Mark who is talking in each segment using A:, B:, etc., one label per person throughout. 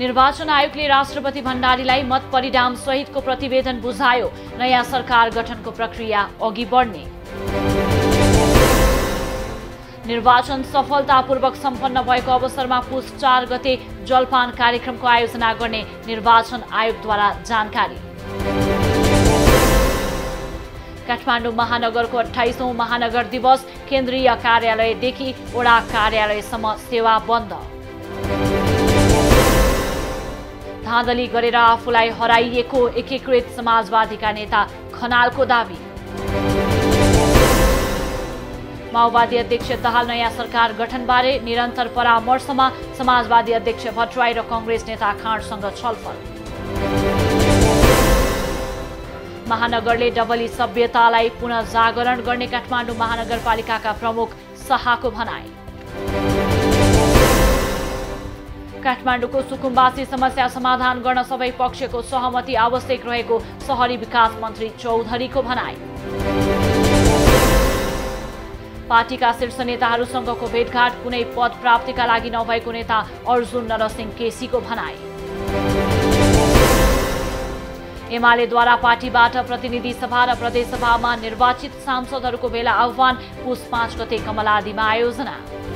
A: निर्वाचन आयोगले राष्ट्रपति भण्डारीलाई मत परिणाम सहितको प्रतिवेदन बुझायो। नयाँ सरकार गठनको प्रक्रिया अघि बढ्ने। निर्वाचन सफलतापूर्वक सम्पन्न भएको अवसरमा पुस 4 गते जलपान कार्यक्रमको आयोजना गर्ने निर्वाचन आयोगद्वारा जानकारी। काठमाडौँ महानगरको 28औं महानगर दिवस केन्द्रीय कार्यालयदेखि वडा कार्यालयसम्म सेवा बन्द। धाँधली गरेर आफूलाई हराइएको एकीकृत समाजवादीका नेता खनालको दावी। माओवादी अध्यक्ष दाहाल नयाँ सरकार गठनबारे निरन्तर परामर्शमा समाजवादी अध्यक्ष भट्टराई र कांग्रेस नेता खाँडसँग छलफल। महानगरले डबली सभ्यतालाई पुनः जागरण गर्ने काठमाडौँ महानगरपालिकाका प्रमुख शाहको भनाई। काठमाडौँको सुकुम्बासी समस्या समाधान गर्न सबै पक्षको सहमति आवश्यक रहेको शहरी विकास मन्त्री चौधरीको भनाई। पार्टीका शीर्ष नेताहरूसँगको भेटघाट कुनै पद प्राप्तिका लागि नभएको नेता अर्जुन नरसिंह केसीको भनाई। एमालेद्वारा पार्टीबाट प्रतिनिधि सभा र प्रदेश सभामा निर्वाचित सांसदहरूको भेला आह्वान पुस 5 गते कमलादीमा आयोजना।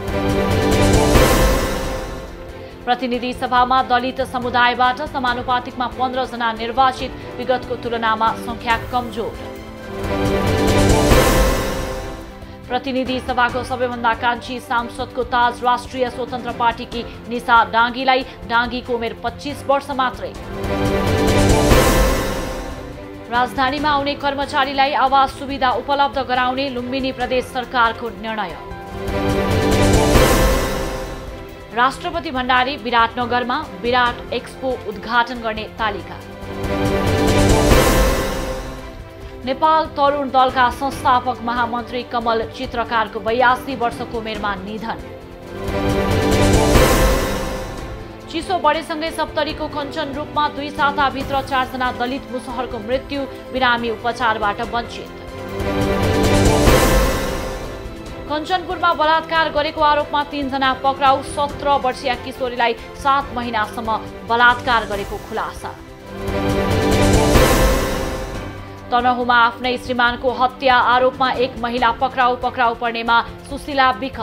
A: प्रतिनिधि सभामा दलित समुदायबाट समानुपातिकमा 15 जना निर्वाचित, विगतको तुलनामा संख्या कमजोर। प्रतिनिधि सभाको सबैभन्दा कान्छी सांसदको ताज राष्ट्रिय स्वतन्त्र पार्टीकी निशा डाङ्गीलाई, डाङ्गीको उमेर 25 वर्ष मात्रै। राजधानीमा आउने कर्मचारीलाई आवास सुविधा उपलब्ध गराउने लुम्बिनी प्रदेश सरकारको निर्णय। राष्ट्रपति भण्डारी विराटनगरमा विराट एक्सपो उद्घाटन गर्ने तालिका। नेपाल तरुण दलका संस्थापक महामन्त्री कमल चित्रकारको 82 वर्षको उमेरमा निधन। चिसो बढेसँगै सप्तरीको कञ्चन रूपमा 2 साताभित्र 4 जना दलित मुसहरको मृत्यु, बिरामी उपचारबाट वञ्चित। कञ्चनपुरमा बलात्कार गरेको आरोपमा 3 जना पक्राउ, 17 वर्षीय किशोरीलाई 7 महिनासम्म बलात्कार गरेको खुलासा। तनहुमा आफ्नै श्रीमानको हत्या आरोपमा 1 महिला पक्राउ पर्नेमा सुशीला बिख।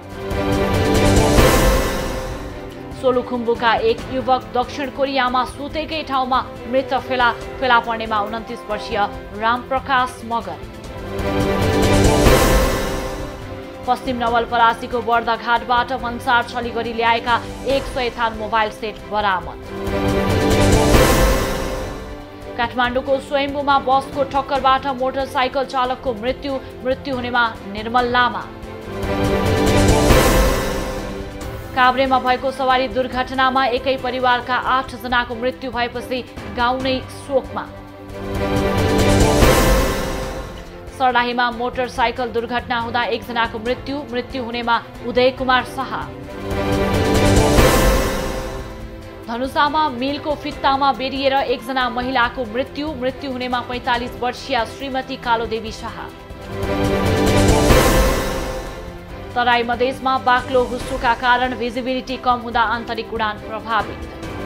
A: सोलुखुम्बुका 1 युवक दक्षिण कोरियामा सुतेकै ठाउँमा मृत फेला पर्नेमा 29 वर्षीय रामप्रकाश मगर। पश्चिम नवलपरासीको बर्दाघाटबाट भन्सार छली गरी ल्याएका 100 थान मोबाइल सेट बरामद। काठमाडौँको स्वयम्भूमा बसको ठक्करबाट मोटरसाइकल चालकको मृत्यु हुनेमा निर्मल लामा। काभ्रेमा भएको सवारी दुर्घटनामा एकै परिवारका 8 जनाको मृत्यु भएपछि गाउँ नै शोकमा। सर्लाहीमा मोटरसाइकल दुर्घटना हुँदा 1 जनाको मृत्यु हुनेमा उदय कुमार शाह। धनुषामा मिलको फित्तामा बेरिएर 1 जना महिलाको मृत्यु हुनेमा 45 वर्षीय श्रीमती कालोदेवी शाह। तराई मधेसमा बाक्लो हुस्सुका कारण भिजिबिलिटी कम हुँदा आन्तरिक उडान प्रभावित।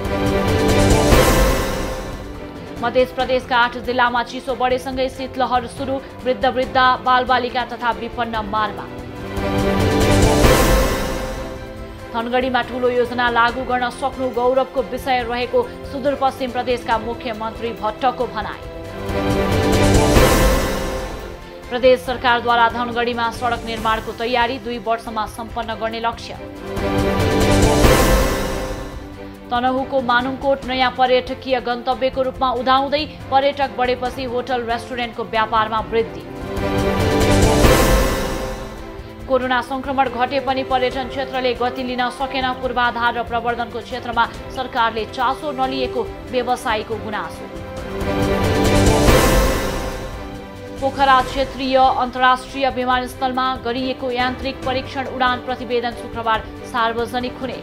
A: मध्य प्रदेशका 8 जिल्लामा चिसो बढेसँगै शीतलहर सुरु, वृद्ध बालबालिका तथा विपन्न मारमा। धनगढीमा ठूलो योजना लागू गर्न सक्नु गौरवको विषय रहेको सुदूरपश्चिम प्रदेशका मुख्यमन्त्री भट्टको भनाई। प्रदेश सरकारद्वारा धनगढीमा सडक निर्माणको तयारी 2 वर्षमा सम्पन्न गर्ने लक्ष्य। तनहुको मानुङकोट नयाँ पर्यटकीय गन्तव्यको रूपमा उदाउँदै पर्यटक बढेपछि होटल रेस्टुरेन्टको व्यापारमा वृद्धि। कोरोना संक्रमण घटे पनि पर्यटन क्षेत्रले गति लिन सकेन, पूर्वाधार र प्रवर्धनको क्षेत्रमा सरकारले चासो नलिएको व्यवसायीको गुनासो। पोखरा क्षेत्रीय अन्तर्राष्ट्रिय विमानस्थलमा गरिएको यान्त्रिक परीक्षण उडान प्रतिवेदन शुक्रबार सार्वजनिक हुने।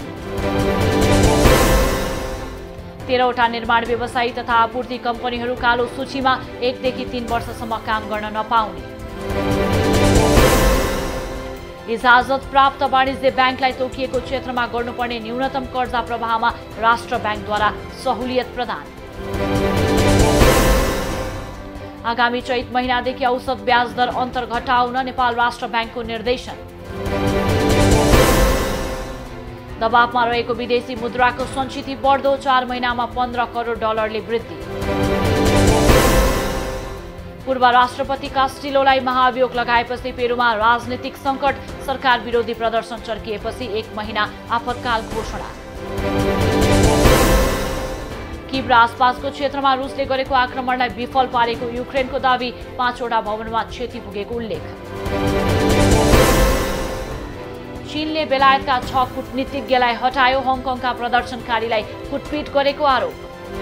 A: 13वटा निर्माण व्यवसायी तथा आपूर्ति कम्पनीहरू कालो सूचीमा 1 देखि 3 वर्षसम्म काम गर्न नपाउने। इजाजत प्राप्त वाणिज्य ब्याङ्कलाई तोकिएको क्षेत्रमा गर्नुपर्ने न्यूनतम कर्जा प्रवाहमा राष्ट्र ब्याङ्कद्वारा सहुलियत प्रदान। आगामी चैत महिनादेखि औसत ब्याज दर अन्तर घटाउन नेपाल राष्ट्र ब्याङ्कको निर्देशन। दबावमा रहेको विदेशी मुद्राको सञ्चित बढ्दो 4 महिनामा 15 करोड डलरले वृद्धि। पूर्व राष्ट्रपति कास्टिलोलाई महाभियोग लगाएपछि पेरुमा राजनीतिक सङ्कट, सरकार विरोधी प्रदर्शन चर्किएपछि 1 महिना आपतकाल घोषणा। किब्र आसपासको क्षेत्रमा रुसले गरेको आक्रमणलाई विफल पारेको युक्रेनको दावी, 5 वटा भवनमा क्षति पुगेको उल्लेख। चीनले बेलायतका 6 कूटनीतिज्ञलाई हटायो, हङकङका प्रदर्शनकारीलाई कुटपिट गरेको आरोप।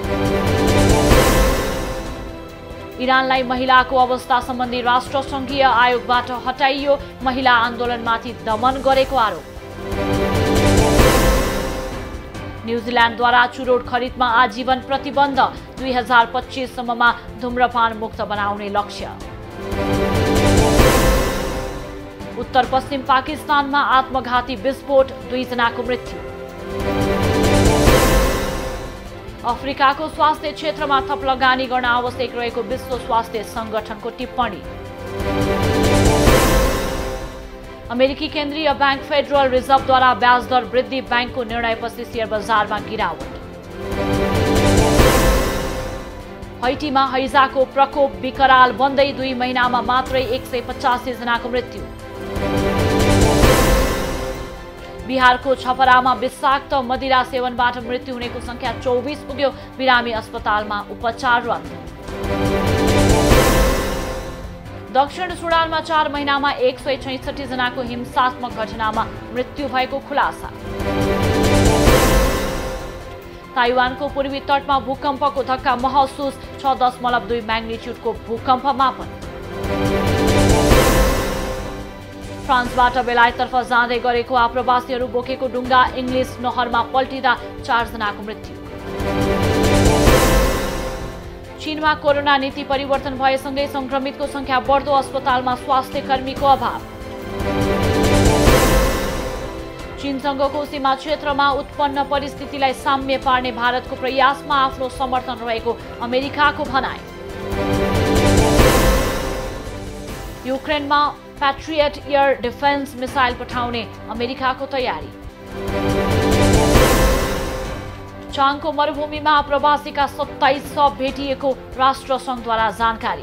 A: इरानलाई महिलाको अवस्था सम्बन्धी राष्ट्रसङ्घीय आयोगबाट हटाइयो, महिला आन्दोलनमाथि दमन गरेको आरोप। न्युजिल्यान्डद्वारा चुरोट खरिदमा आजीवन प्रतिबन्ध, 2025 सम्ममा धूम्रपान मुक्त बनाउने लक्ष्य। उत्तर पश्चिम पाकिस्तानमा आत्मघाती विस्फोट, 2 जनाको मृत्यु। अफ्रिकाको स्वास्थ्य क्षेत्रमा थप लगानी गर्न आवश्यक रहेको विश्व स्वास्थ्य संगठनको टिप्पणी। अमेरिकी केन्द्रीय ब्याङ्क फेडरल रिजर्भद्वारा ब्याज दर वृद्धि, ब्याङ्कको निर्णयपछि शेयर बजारमा गिरावट। हैटीमा हैजाको प्रकोप विकराल बन्दै, 2 महिनामा मात्रै 185 जनाको मृत्यु। बिहारको छपरामा विषाक्त मदिरा सेवनबाट मृत्यु हुनेको संख्या 24 पुग्यो, बिरामी अस्पतालमा उपचाररत। दक्षिण सुडानमा 4 महिनामा 166 जनाको हिंसात्मक घटनामा मृत्यु भएको खुलासा। ताइवानको पूर्वी तटमा भूकम्पको धक्का महसुस, 6.2 म्याग्निट्युडको भूकम्प मापन। फ्रान्सबाट बेलायततर्फ जाँदै गरेको आप्रवासीहरू बोकेको डुङ्गा इङ्ग्लिस नहरमा पल्टिँदा 4 जनाको मृत्यु। चीनमा कोरोना नीति परिवर्तन भएसँगै संक्रमितको संख्या बढ्दो, अस्पतालमा स्वास्थ्य कर्मीको अभाव। चीनसँगको सीमा क्षेत्रमा उत्पन्न परिस्थितिलाई साम्य पार्ने भारतको प्रयासमा आफ्नो समर्थन रहेको अमेरिकाको भनाई। युक्रेनमा पैट्रियट एयर डिफेन्स मिसाइल पठाउने अमेरिकाको तयारी। चाङको मरुभूमिमा प्रवासीका 27 शव भेटिएको राष्ट्रसङ्घद्वारा जानकारी।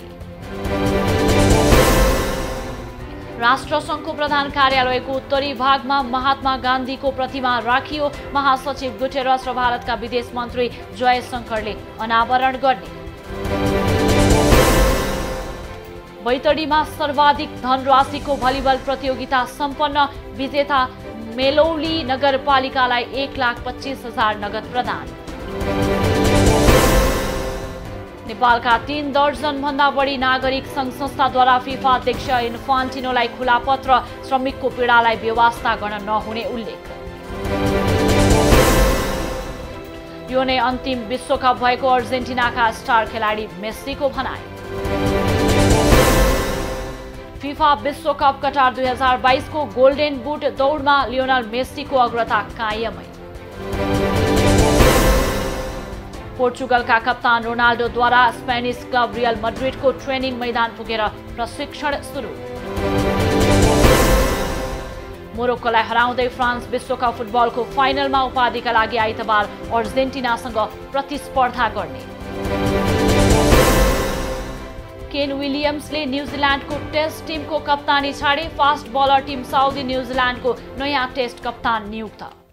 A: राष्ट्रसङ्घको प्रधान कार्यालयको उत्तरी भागमा महात्मा गान्धीको प्रतिमा राखियो, महासचिव गुटेरस र भारतका विदेश मन्त्री जयशंकरले अनावरण गर्ने। बैतडीमा सर्वाधिक धनराशिको भलिबल प्रतियोगिता सम्पन्न, विजेता मेलौली नगरपालिकालाई 1,25,000 नगद प्रदान। नेपालका 3 दर्जन भन्दा बढी नागरिक संघ संस्थाद्वारा फिफा अध्यक्ष इन्फान्टिनोलाई खुला पत्र, श्रमिकको पीडालाई व्यवस्था गर्न नहुने उल्लेख। यो नै अन्तिम विश्वकप भएको अर्जेन्टिनाका स्टार खेलाडी मेस्सीको भनाई। फिफा विश्वकप कटार 2022 को गोल्डन बुट दौडमा लियोनल मेस्सीको अग्रता कायमै। पोर्चुगलका कप्तान रोनाल्डोद्वारा स्पेनिस क्लब रियल मड्रिडको ट्रेनिङ मैदान पुगेर प्रशिक्षण सुरु। मोरोक्कोलाई हराउँदै फ्रान्स विश्वकप फुटबलको फाइनलमा उपाधिका लागि आइतबार अर्जेन्टिनासँग प्रतिस्पर्धा गर्ने। केन विलियम्सले न्युजिल्यान्डको टेस्ट टिमको कप्तानी छाडे, फास्ट बलर टिम साउदी न्युजिल्यान्डको नयाँ टेस्ट कप्तान नियुक्त।